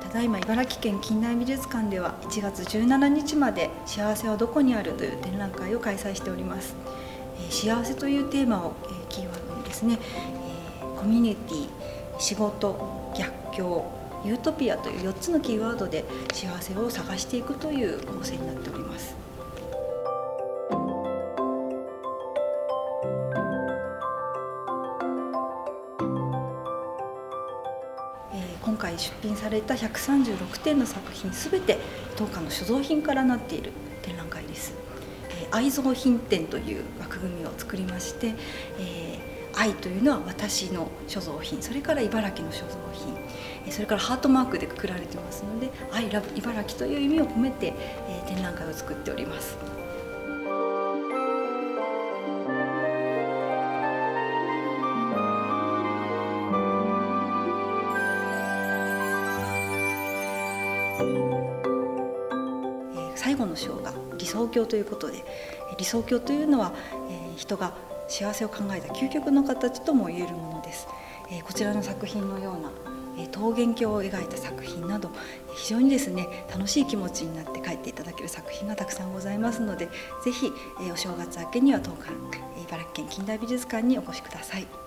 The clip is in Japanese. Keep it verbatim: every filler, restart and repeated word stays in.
ただいま茨城県近代美術館ではいちがつじゅうしちにちまで「幸せはどこにある?」という展覧会を開催しております。えー、幸せというテーマを、えー、キーワードにですね、えー、コミュニティ、仕事、逆境、ユートピアというよっつのキーワードで幸せを探していくという構成になっております。今回出品されたひゃくさんじゅうろくてんの作品すべて当館の所蔵品からなっている展覧会です。愛蔵品展という枠組みを作りまして、えー、愛というのは私の所蔵品、それから茨城の所蔵品、それからハートマークでくくられてますので「アイラブ茨城」という意味を込めて、えー、展覧会を作っております。最後の章が理想郷ということで、理想郷というのは、えー、人が幸せを考えた究極の形とも言えるものです。えー、こちらの作品のような、えー、桃源郷を描いた作品など非常にですね楽しい気持ちになって帰っていただける作品がたくさんございますので、ぜひ、えー、お正月明けには当館茨城県近代美術館にお越しください。